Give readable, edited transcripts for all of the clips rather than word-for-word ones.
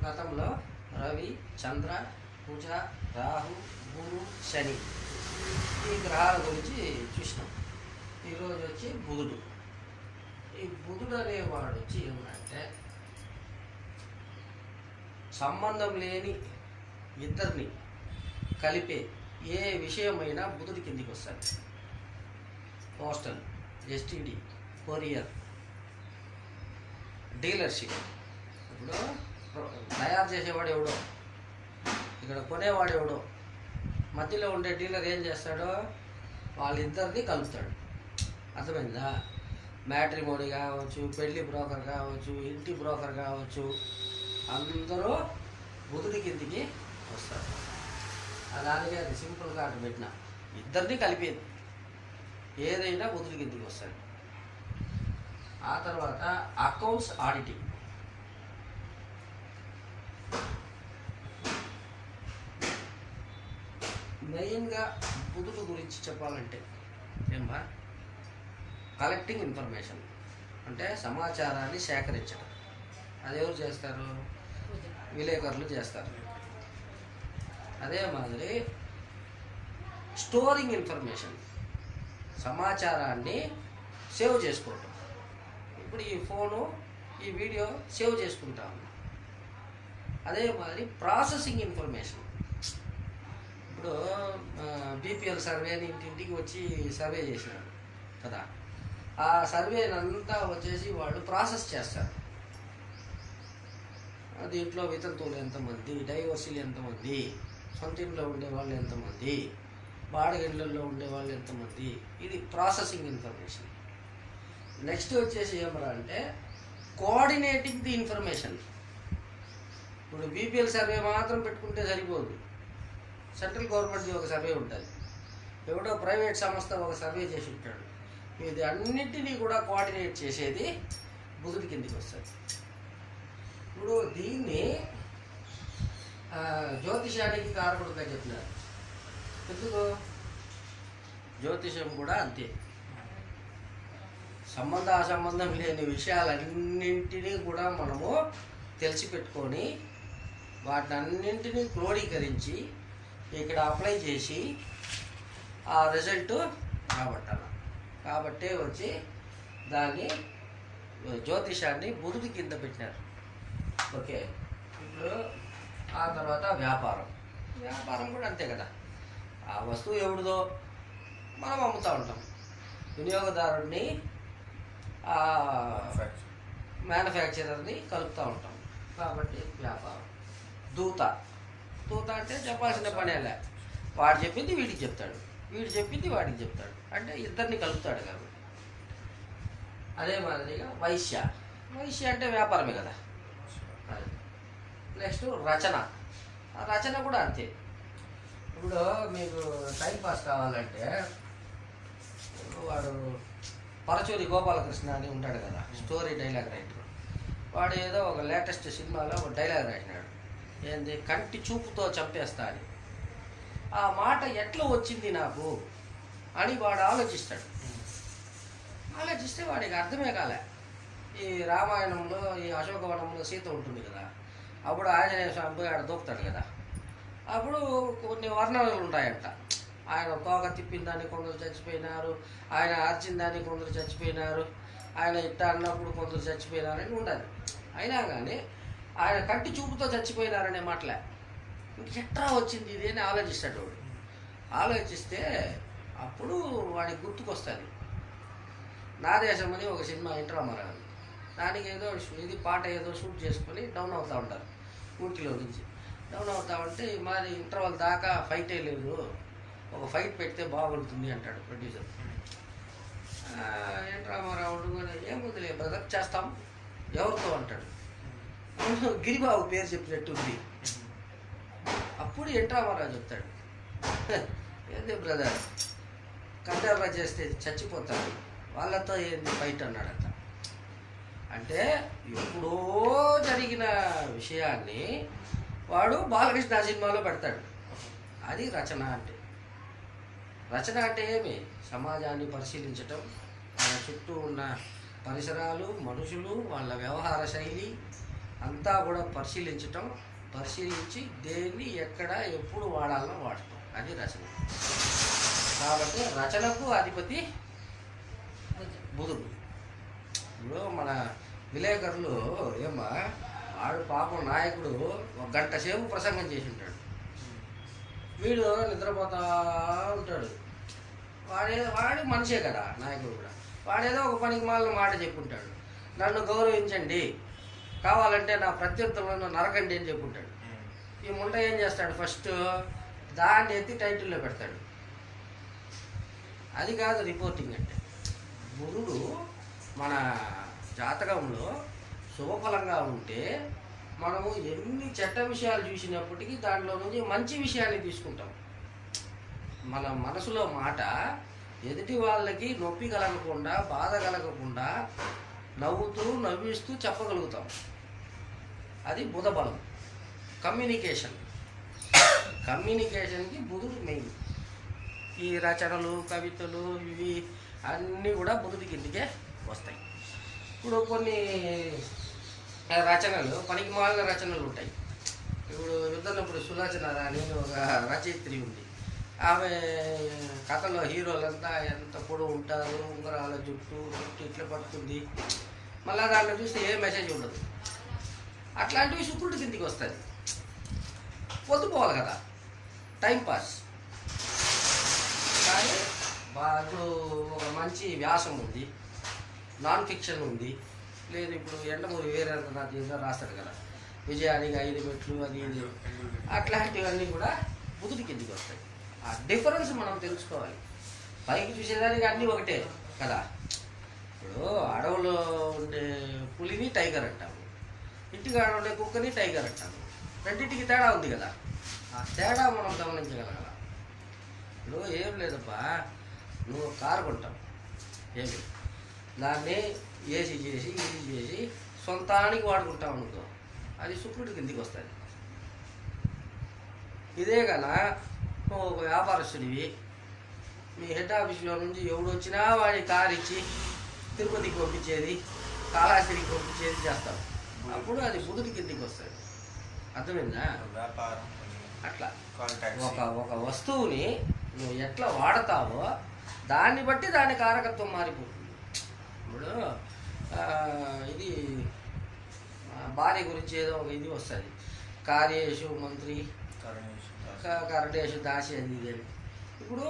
గతంలో రవి, చంద్ర, కుజ, రాహు, గురు, శని ఈ గ్రహాల గురించి చూసినాం. ఈరోజు వచ్చి బుధుడు. ఈ బుధుడు అనేవాడు వచ్చి ఏమంటే సంబంధం లేని ఇద్దరిని కలిపే ఏ విషయమైనా బుధుడి కిందికి వస్తాడు. Postal, STD, courier, dealership. ఇప్పుడు తయారు చేసేవాడు ఎవడో, ఇక్కడ కొనేవాడు ఎవడో, మధ్యలో ఉండే డీలర్ ఏం చేస్తాడో వాళ్ళిద్దరిని కలుపుతాడు. అర్థమైందా? మ్యాట్రిమోనీ కావచ్చు, పెళ్లి బ్రోకర్ కావచ్చు, ఇంటి బ్రోకర్ కావచ్చు, అందరూ బుధుడి కిందికి వస్తారు. అలాగే అది సింపుల్గా అటు పెట్టిన ఇద్దరిని కలిపేది ఏదైనా బుధుడి కిందికి వస్తాడు. ఆ తర్వాత అకౌంట్స్ ఆడిటింగ్. మెయిన్గా బుధుడు గురించి చెప్పాలంటే ఏమ్మా, కలెక్టింగ్ ఇన్ఫర్మేషన్ అంటే సమాచారాన్ని సేకరించడం. అది ఎవరు చేస్తారు? విలేకరులు చేస్తారు. అదే మాదిరి స్టోరింగ్ ఇన్ఫర్మేషన్, సమాచారాన్ని సేవ్ చేసుకోవటం. ఇప్పుడు ఈ ఫోను, ఈ వీడియో సేవ్ చేసుకుంటాము. అదే మాదిరి ప్రాసెసింగ్ ఇన్ఫర్మేషన్. ఇప్పుడు బీపీఎల్ సర్వేని ఇంటింటికి వచ్చి సర్వే చేసినాడు కదా, ఆ సర్వేనంతా వచ్చేసి వాళ్ళు ప్రాసెస్ చేస్తారు. దీంట్లో వితంతువులు ఎంతమంది, డైవర్సీలు ఎంతమంది, సొంత ఇంట్లో ఉండే వాళ్ళు ఎంతమంది, బాడిగిళ్ళల్లో ఉండే వాళ్ళు ఎంతమంది, ఇది ప్రాసెసింగ్ ఇన్ఫర్మేషన్. నెక్స్ట్ వచ్చేసి ఏమరా అంటే కోఆర్డినేటింగ్ ది ఇన్ఫర్మేషన్. ఇప్పుడు బీపీఎల్ సర్వే మాత్రం పెట్టుకుంటే సరిపోదు. సెంట్రల్ గవర్నమెంట్ది ఒక సర్వే ఉంటుంది, ఎవడో ప్రైవేట్ సంస్థ ఒక సర్వే చేసి ఉంటాడు. ఇది అన్నింటినీ కూడా కోఆర్డినేట్ చేసేది బుధుడి కిందికి వస్తుంది. ఇప్పుడు దీన్ని జ్యోతిషానికి కారకుడుగా చెప్పినారు. ఎందుకు? జ్యోతిషం కూడా అంతే. అసంబంధం లేని విషయాలన్నింటినీ కూడా మనము తెలిసిపెట్టుకొని వాటినన్నింటినీ క్రోడీకరించి ఇక్కడ అప్లై చేసి ఆ రిజల్ట్ రాబట్టాలి. కాబట్టే వచ్చి దాన్ని జ్యోతిషాన్ని బుధుడి కింద పెట్టినారు. ఓకే. ఇప్పుడు ఆ తర్వాత వ్యాపారం కూడా అంతే కదా. ఆ వస్తువు ఎవరిదో మనం అమ్ముతూ ఉంటాం. వినియోగదారుడిని మ్యానుఫ్యాక్చరర్ని కలుపుతూ ఉంటాం. కాబట్టి వ్యాపారం. దూత అంటే చెప్పాల్సిన పనేలే. వాడు చెప్పింది వీడికి చెప్తాడు, వీడు చెప్పింది వాడికి చెప్తాడు, అంటే ఇద్దరిని కలుపుతాడు కాబట్టి. అదే మాదిరిగా వైశ్య అంటే వ్యాపారమే కదా. నెక్స్ట్ రచన కూడా అంతే. ఇప్పుడు మీకు టైంపాస్ కావాలంటే వాడు పరచూరి గోపాలకృష్ణ అని ఉంటాడు కదా, స్టోరీ డైలాగ్ రైటర్. వాడు ఏదో ఒక లేటెస్ట్ సినిమాలో ఒక డైలాగ్ రాసినాడు, ఏంది, కంటి చూపుతో చంపేస్తా అని. ఆ మాట ఎట్లా వచ్చింది నాకు అని వాడు ఆలోచిస్తే వాడికి అర్థమే కాలే. ఈ రామాయణంలో ఈ అశోకవనంలో సీత ఉంటుంది కదా, అప్పుడు ఆంజనేయ స్వామి పోయి ఆడ దూకుతాడు కదా, అప్పుడు కొన్ని వర్ణనలు ఉంటాయంట. ఆయన తోక తిప్పిన దానికి కొందరు చచ్చిపోయినారు, ఆయన అర్చిన దానికి కొందరు చచ్చిపోయినారు, ఆయన ఇట్ట అన్నప్పుడు కొందరు చచ్చిపోయినారని ఉండాలి. అయినా కానీ ఆయన కంటి చూపుతో చచ్చిపోయినారనే మాటలే. ఇంకెట్లా వచ్చింది ఇది అని ఆలోచిస్తాడు వాడు. ఆలోచిస్తే అప్పుడు వాడికి గుర్తుకొస్తుంది. నా దేశం అని ఒక సినిమా ఇంట్రామారావు, దానికి ఏదో ఇది పాట ఏదో షూట్ చేసుకొని డౌన్ అవుతూ ఉంటారు. ఊటీలో నుంచి డౌన్ అవుతా ఉంటే మాది ఇంటర్వల్ దాకా ఫైటే లేదు, ఒక ఫైట్ పెడితే బాగుంటుంది అంటాడు ప్రొడ్యూసర్. ఇంట్రామారావు ఏముందిలే బ్రదర్ చేస్తాం, ఎవరితో అంటాడు. గిరిబాబు పేరు చెప్పినట్టుంది. అప్పుడు ఇంట్రామారావు చెప్తాడు, ఏంది బ్రదర్, కండర్రా చేస్తే చచ్చిపోతాడు, వాళ్ళతో ఏంది ఫైట్ అన్నాడట. అంటే ఎప్పుడో జరిగిన విషయాన్ని వాడు బాలకృష్ణ సినిమాలో పెడతాడు. అది రచన అంటే. రచన అంటే ఏమి? సమాజాన్ని పరిశీలించటం, మన చుట్టూ ఉన్న పరిసరాలు, మనుషులు, వాళ్ళ వ్యవహార శైలి, అంతా కూడా పరిశీలించి దేన్ని ఎక్కడ ఎప్పుడు వాడాలో వాడటం, అది రచన. కాబట్టి రచనకు అధిపతి బుధుడు. ఇప్పుడు మన విలేకరులు ఏమా వాడు పాపం నాయకుడు 1 గంట సేపు ప్రసంగం చేసి ఉంటాడు, వీడు నిద్రపోతా ఉంటాడు. వాడు మనిషే కదా నాయకుడు కూడా. వాడేదో ఒక పనికి మాలిన మాట చెప్పుంటాడు, నన్ను గౌరవించండి, కావాలంటే నా ప్రత్యర్థులను నరకండి అని చెప్పుంటాడు. ఈ ముండ ఏం చేస్తాడు, ఫస్ట్ దాన్ని ఎత్తి టైటిల్లో పెడతాడు. అది కాదు రిపోర్టింగ్ అంటే. బుధుడు మన జాతకంలో శుభఫలంగా ఉంటే మనము ఎన్ని చెడ్డ విషయాలు చూసినప్పటికీ దాంట్లో నుంచి మంచి విషయాన్ని తీసుకుంటాం. మన మనసులో మాట ఎదుటి వాళ్ళకి నొప్పి కలగకుండా, బాధ కలగకుండా నవ్వుతూ నవ్విస్తూ చెప్పగలుగుతాం. అది బుధ బలం. కమ్యూనికేషన్కి బుధుడు మెయిన్. ఈ రచనలు, కవితలు ఇవి అన్నీ కూడా బుధుడి కిందకే వస్తాయి. ఇప్పుడు కొన్ని రచనలు పనికి మాలిన రచనలు ఉంటాయి. ఇప్పుడు యుద్ధనప్పుడు సులోచన రాణి ఒక రచయిత్రి ఉంది. ఆమె కథలో హీరోలంతా ఎంత పొడవు ఉంటారు, ఉంగరాల జుట్టు ఇట్లా పడుతుంది, మళ్ళీ దాంట్లో చూస్తే ఏ మెసేజ్ ఉండదు. అట్లాంటివి శుక్రుడి కిందికి వస్తుంది. పొద్దుపోవాలి కదా, టైంపాస్. కానీ ఇప్పుడు ఒక మంచి వ్యాసం ఉంది, నాన్ ఫిక్షన్ ఉంది, లేదు ఇప్పుడు ఎండమూరి వీరేంద్రనాథ్ ఏదో రాస్తాడు కదా, విజయానికి 5 మెట్లు అది ఇది, అట్లాంటివన్నీ కూడా బుధుడి కిందికి వస్తాయి. ఆ డిఫరెన్స్ మనం తెలుసుకోవాలి. పైకి చూసేదానికి అన్నీ ఒకటే కదా. ఇప్పుడు అడవులో ఉండే పులిని టైగర్ అంటాము, ఇంటికాడ ఉండే కుక్కని టైగర్ అంటాము. రెండింటికి తేడా ఉంది కదా. ఆ తేడా మనం గమనించగలగాల. ఇప్పుడు ఏం లేదబ్బా, నువ్వు కారు కొంటావు, ఏమి దాన్ని ఏసీ చేసి ఇది చేసి సొంతానికి వాడుకుంటావు అనుకో, అది శుక్రుడి కిందికి వస్తుంది. ఇదే కదా నువ్వు ఒక వ్యాపారస్తుడివి, మీ హెడ్ ఆఫీస్లో నుంచి ఎవడు వచ్చినా వాడి కారు ఇచ్చి తిరుపతికి పంపించేది, కాళహస్తికి పంపించేది చేస్తావు, అప్పుడు అది బుధుడి కిందికి వస్తుంది. అర్థమైందా? అట్లా ఒక వస్తువుని నువ్వు ఎట్లా వాడతావో దాన్ని బట్టి దాని కారకత్వం మారిపోతుంది. ఇప్పుడు ఇది భార్య గురించి ఏదో ఒక ఇది వస్తుంది, కార్యేషు మంత్రి కరణేషు దాసి అది ఇది అని. ఇప్పుడు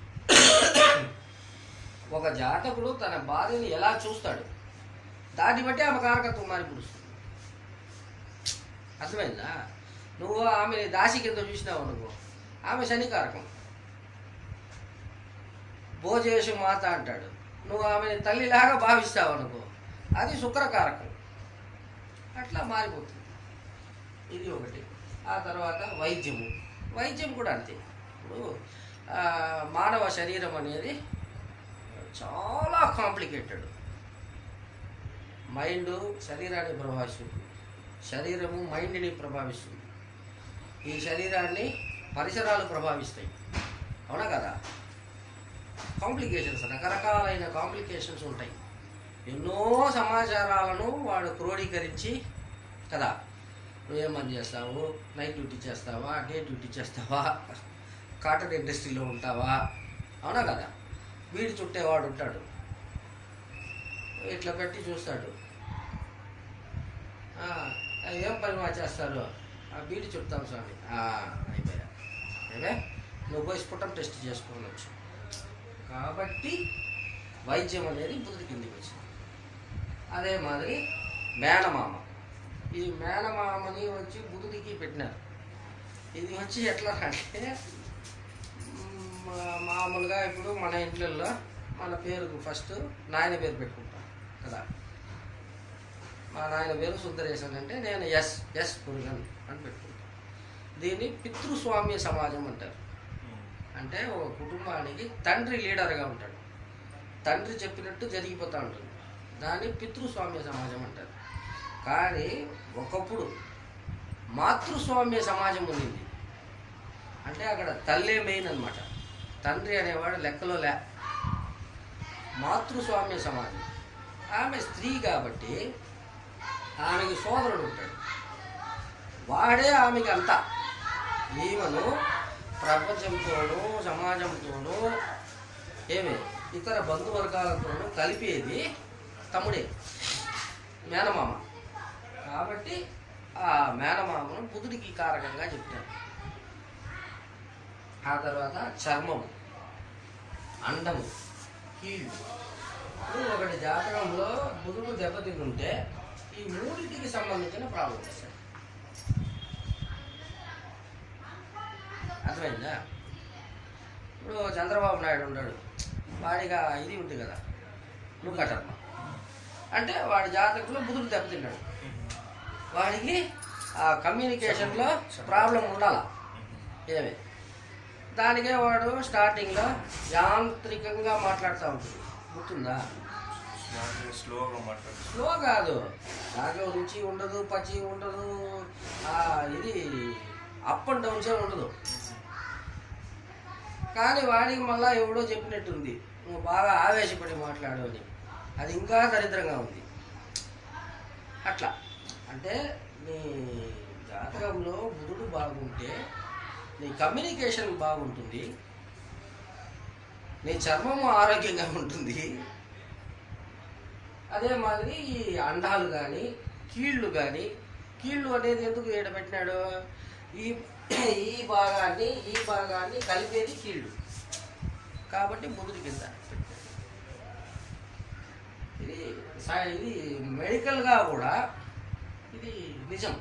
ఒక జాతకుడు తన భార్యని ఎలా చూస్తాడు దాన్ని బట్టి ఆమె కారకత్వం మారిపోతుంది. అర్థమైందా? నువ్వు ఆమెని దాసి కింద చూసినావు అనుకో, ఆమె శనికారకం. భోజేషు మాత అంటాడు, నువ్వు ఆమెని తల్లిలాగా భావిస్తావు అనుకో, అది శుక్రకారకం. అట్లా మారిపోతుంది. ఇది ఒకటి. ఆ తర్వాత వైద్యం కూడా అంతే. ఇప్పుడు మానవ శరీరం అనేది చాలా కాంప్లికేటెడ్. మైండ్ శరీరాన్ని ప్రభావిస్తుంది, శరీరము మైండ్ని ప్రభావిస్తుంది, ఈ శరీరాన్ని పరిసరాలు ప్రభావిస్తాయి. అవునా కదా? కాంప్లికేషన్స్, రకరకాలైన కాంప్లికేషన్స్ ఉంటాయి. ఎన్నో సమాచారాలను వాడు క్రోడీకరించి కదా, నువ్వేం పని చేస్తావు, నైట్ డ్యూటీ చేస్తావా, డే డ్యూటీ చేస్తావా, కాటన్ ఇండస్ట్రీలో ఉంటావా, అవునా కదా? వీడి చుట్టేవాడు ఉంటాడు, ఇట్లా పెట్టి చూస్తాడు, ఏం పని మా చేస్తారు, బీడి చుడతాం స్వామి, అయిపోయా, ఏమే నువ్వు పోయి స్ఫుటం టెస్ట్ చేసుకోవచ్చు. కాబట్టి వైద్యం అనేది బుధుడి కిందికి వచ్చింది. అదే మాదిరి మేనమామ, ఈ మేనమామని వచ్చి బుధుడికి పెట్టినారు. ఇది వచ్చి ఎట్లా అంటే మామూలుగా ఇప్పుడు మన ఇంట్లో మన పేరుకు ఫస్ట్ నాయన పేరు పెట్టుకుంటాం కదా. మా నాయన పేరు సుందరేశన్ అంటే నేను ఎస్ పురుగన్ అని పెట్టుకుంటాను. దీన్ని పితృస్వామ్య సమాజం అంటారు. అంటే ఒక కుటుంబానికి తండ్రి లీడర్గా ఉంటాడు, తండ్రి చెప్పినట్టు జరిగిపోతూ ఉంటుంది. దాన్ని పితృస్వామ్య సమాజం అంటారు. కానీ ఒకప్పుడు మాతృస్వామ్య సమాజం ఉంది. అంటే అక్కడ తల్లే మెయిన్ అనమాట, తండ్రి అనేవాడు లెక్కలో లే. మాతృస్వామ్య సమాజం, ఆమె స్త్రీ కాబట్టి ఆమెకి సోదరుడు ఉంటాడు. వాడే ఆమెకి అంతా. ఈమెను ప్రపంచంతోనూ సమాజంతోనూ ఏమి ఇతర బంధువర్గాలతోనూ కలిపేది తమ్ముడే, మేనమామ. కాబట్టి ఆ మేనమామను బుధుడికి కారకంగా చెప్తారు. ఆ తర్వాత చర్మము, అండము, కీళ్ళు. ఇప్పుడు ఒకటి జాతకంలో బుధుడు దెబ్బతింటుంటే ఈ మూడింటికి సంబంధించిన ప్రాబ్లం వస్తాయి. అర్థమైందా? ఇప్పుడు చంద్రబాబు నాయుడు ఉన్నాడు, వాడిగా ఇది ఉంది కదా లుకటర్మ, అంటే వాడి జాతకంలో బుధుడు దెబ్బతిన్నాడు. వాడికి ఆ కమ్యూనికేషన్లో ప్రాబ్లం ఉండాలా ఏమి. దానికే వాడు స్టార్టింగ్లో యాంత్రికంగా మాట్లాడుతూ ఉంటుంది, గుర్తుందా? స్లో కాదు, దాంట్లో రుచి ఉండదు, పచి ఉండదు, ఇది అప్ అండ్ డౌన్సే ఉండదు. కానీ వాడికి మళ్ళీ ఎవడో చెప్పినట్టుంది, నువ్వు బాగా ఆవేశపడి మాట్లాడు అని. అది ఇంకా దరిద్రంగా ఉంది. అట్లా అంటే నీ జాతకంలో బుధుడు బాగుంటే నీ కమ్యూనికేషన్ బాగుంటుంది, నీ చర్మము ఆరోగ్యంగా ఉంటుంది. అదే మాదిరి ఈ అండాలు కానీ కీళ్ళు కానీ, కీళ్ళు అనేది ఎందుకు ఈడ పెట్టినాడు, ఈ భాగాన్ని కలిపేది కీళ్ళు, కాబట్టి బుధుడి కింద పెట్టాడు. ఇది మెడికల్గా కూడా ఇది నిజం.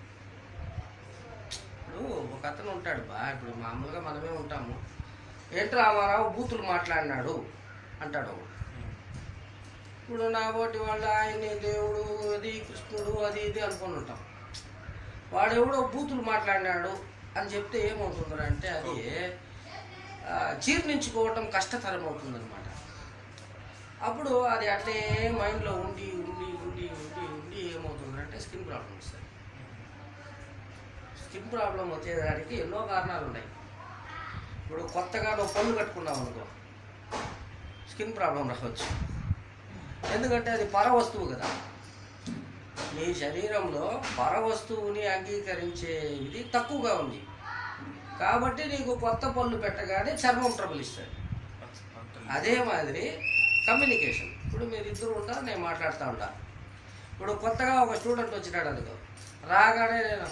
ఇప్పుడు ఒక అతను ఉంటాడు ఇప్పుడు మామూలుగా మనమే ఉంటాము, ఏంటి రామారావు బూతులు మాట్లాడినాడు అంటాడు. ఇప్పుడు నా పోటీ వాళ్ళు ఆయన్ని దేవుడు, అది కృష్ణుడు, అది ఇది అనుకుని ఉంటాం. వాడెవడో బూతులు మాట్లాడినాడు అని చెప్తే ఏమవుతుందంటే అది జీర్ణించుకోవటం కష్టతరం అవుతుందన్నమాట. అప్పుడు అది అంటే మైండ్లో ఉండి ఉండి ఉండి ఉండి ఉండి ఏమవుతుందంటే స్కిన్ ప్రాబ్లం వస్తుంది. స్కిన్ ప్రాబ్లం వచ్చేదానికి ఎన్నో కారణాలు ఉన్నాయి. ఇప్పుడు కొత్తగా నువ్వు పళ్ళు కట్టుకున్నావు అనుకో, స్కిన్ ప్రాబ్లం రావచ్చు. ఎందుకంటే అది పరవస్తువు కదా. నీ శరీరంలో పరవస్తువుని అంగీకరించే ఇది తక్కువగా ఉంది, కాబట్టి నీకు కొత్త పళ్ళు పెట్టగానే చర్మం ట్రబుల్ ఇస్తుంది. అదే మాదిరి కమ్యూనికేషన్. ఇప్పుడు మీరు ఇద్దరు ఉంటారు, నేను మాట్లాడుతూ ఉంటా. ఇప్పుడు కొత్తగా ఒక స్టూడెంట్ వచ్చినాడు అనుకో, రాగానే నేను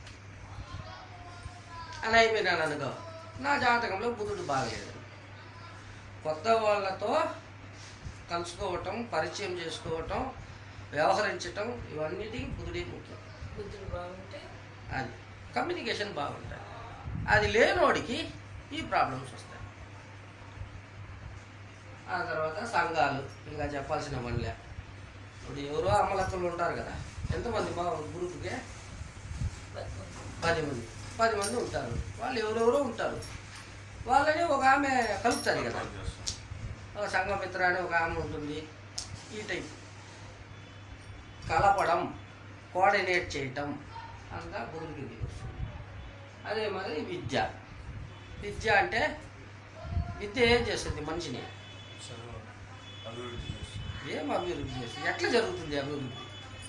అని అయిపోయినాను అనుకో, నా జాతకంలో బుధుడు బాగలేదు. కొత్త వాళ్ళతో కలుసుకోవటం, పరిచయం చేసుకోవటం, వ్యవహరించటం, ఇవన్నిటికీ బుధుడే ముఖ్యం. బుద్ధుడు బాగుంటే అది కమ్యూనికేషన్ బాగుంటుంది. అది లేనోడికి ఈ ప్రాబ్లమ్స్ వస్తాయి. ఆ తర్వాత సంఘాలు ఇంకా చెప్పాల్సిన పనిలే. ఇప్పుడు ఎవరో అమ్మలక్కలు ఉంటారు కదా, ఎంతమంది గ్రూప్కే 10 మంది ఉంటారు. వాళ్ళు ఎవరెవరో ఉంటారు, వాళ్ళని ఒక ఆమె కలుపుతుంది కదా. ఒక సంఘమిత్ర అని ఒక ఆమె ఉంటుంది. ఈ టైప్ కలపడం, కోఆర్డినేట్ చేయటం అంతా బుధుడికి వస్తుంది. అదే మరి విద్య అంటే విద్య ఏం చేస్తుంది మనిషిని? ఏం అభివృద్ధి చేస్తుంది? ఎట్లా జరుగుతుంది అభివృద్ధి?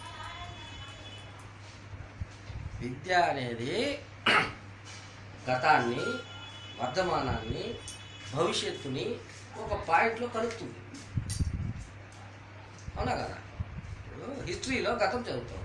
విద్య అనేది గతాన్ని, వర్తమానాన్ని, భవిష్యత్తుని ఒక పాయింట్లో కలుపుతుంది. అవునా కదా? ఇప్పుడు హిస్టరీలో గతం చదువుతాం,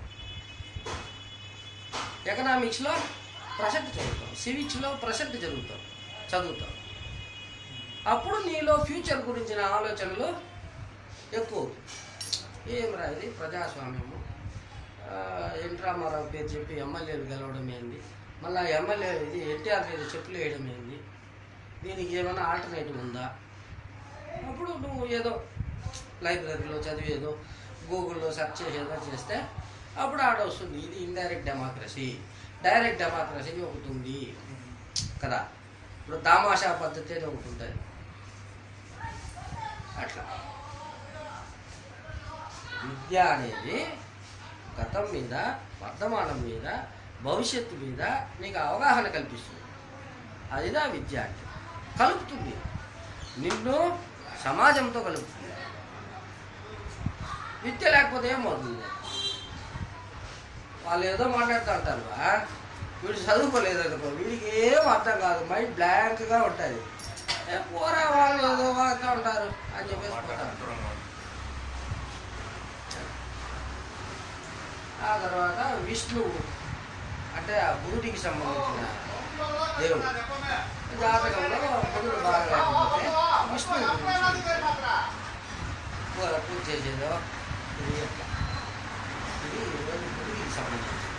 ఎకనామిక్స్లో ప్రజెంట్ చదువుతాం, సివిక్స్లో ప్రజెంట్ చదువుతాం. అప్పుడు నీలో ఫ్యూచర్ గురించిన ఆలోచనలు ఎక్కువ. ఏమిరా ఇది ప్రజాస్వామ్యము, ఎన్టీ రామారావు పేరు చెప్పి ఎమ్మెల్యేలు గెలవడం ఏంది, మళ్ళీ ఎమ్మెల్యే ఇది ఎన్టీఆర్ మీద చెప్పులు వేయడం ఏంది, దీనికి ఏమైనా ఆల్టర్నేటివ్ ఉందా? అప్పుడు నువ్వు ఏదో లైబ్రరీలో చదివేదో, గూగుల్లో సెర్చ్ చేసేదో చేస్తే అప్పుడు ఆడ వస్తుంది ఇది ఇండైరెక్ట్ డెమోక్రసీ. డైరెక్ట్ డెమోక్రసీ ఒకటి ఉంది కదా. ఇప్పుడు తామాషా పద్ధతి అని ఒకటి ఉంటుంది. అట్లా విద్య అనేది గతం మీద, వర్తమానం మీద, భవిష్యత్తు మీద నీకు అవగాహన కల్పిస్తుంది. అదిదా విద్య అంటే. కలుపుతుంది, నిన్ను సమాజంతో కలుపుతుంది. విద్య లేకపోతే ఏమవుతుంది? వాళ్ళు ఏదో మాట్లాడుతూ ఉంటారు, వీడు చదువుకోలేదు అనుకో, వీడికి ఏం అర్థం కాదు, మైండ్ బ్లాంక్గా ఉంటుంది. పోరా వాళ్ళు ఏదో వాడుతూ ఉంటారు అని చెప్పేసి పోతారు. ఆ తర్వాత విష్ణువు అంటే ఆ గురుడికి సంబంధించిన దేవుడు. జాతకంలో గురుడు బాగా లేకపోతే విష్ణువు పూజ చేసేదో ఇది గురుడికి సంబంధించింది.